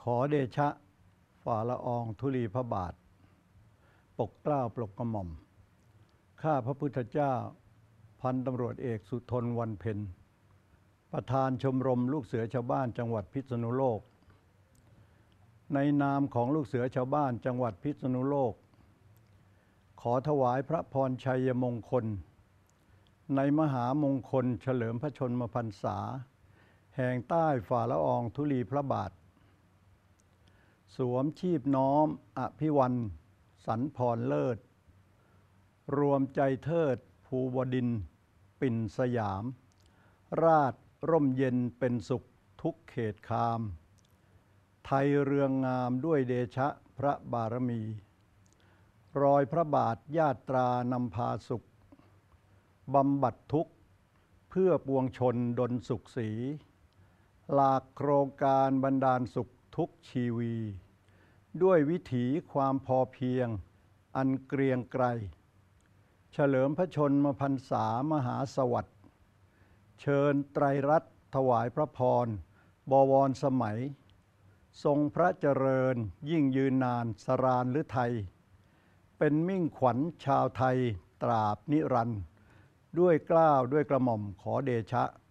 ขอเดชะฝ่าละอองธุลีพระบาทปกเกล้าปลกกระหม่อมข้าพระพุทธเจ้าพันตำรวจเอกสุทนวันเพ็ญประธานชมรมลูกเสือชาวบ้านจังหวัดพิษณุโลกในนามของลูกเสือชาวบ้านจังหวัดพิษณุโลกขอถวายพระพรชัยมงคลในมหามงคลเฉลิมพระชนมพรรษาแห่งใต้ฝ่าละอองธุลีพระบาทสวมชีพน้อมอภิวันสรรพรเลิศรวมใจเทิดภูวดินทร์ปิ่นสยามราชร่มเย็นเป็นสุขทุกเขตคามไทยเรืองงามด้วยเดชะพระบารมีรอยพระบาทญาตรานำพาสุขบำบัดทุกข์เพื่อปวงชนดลสุขสีหลากโครงการบรรดาลสุขทุกชีวีด้วยวิถีความพอเพียงอันเกรียงไกรเฉลิมพระชนมพรรษามหาสวัสดิ์เชิญไตรรัตน์ถวายพระพรบวรสมัยทรงพระเจริญยิ่งยืนนานสราญฤทัยเป็นมิ่งขวัญชาวไทยตราบนิรันดร์ด้วยเกล้าด้วยกระหม่อมขอเดชะ